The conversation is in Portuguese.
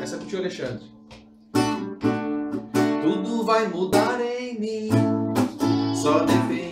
Essa é pro tio Alexandre. Tudo vai mudar em mim, só depende